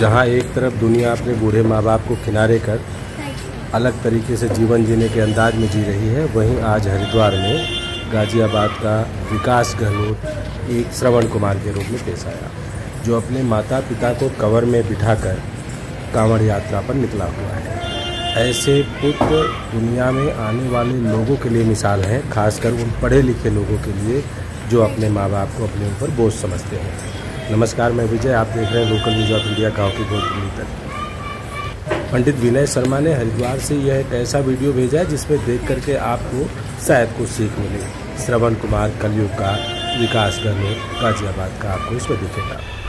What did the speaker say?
जहां एक तरफ दुनिया अपने बूढ़े माँ बाप को किनारे कर अलग तरीके से जीवन जीने के अंदाज में जी रही है, वहीं आज हरिद्वार में गाजियाबाद का विकास गहलोत एक श्रवण कुमार के रूप में पेश आया, जो अपने माता पिता को कवर में बिठाकर कांवड़ यात्रा पर निकला हुआ है। ऐसे पुत्र दुनिया में आने वाले लोगों के लिए मिसाल हैं, खासकर उन पढ़े लिखे लोगों के लिए जो अपने माँ बाप को अपने ऊपर बोझ समझते हैं। नमस्कार, मैं विजय, आप देख रहे हैं लोकल न्यूज़ ऑफ इंडिया गाँव की गोद तक। पंडित विनय शर्मा ने हरिद्वार से यह एक ऐसा वीडियो भेजा है जिसमें देख करके आपको शायद कुछ सीख मिले। श्रवण कुमार कलयुग का विकास गहलोत गाजियाबाद का आपको इसमें दिखेगा।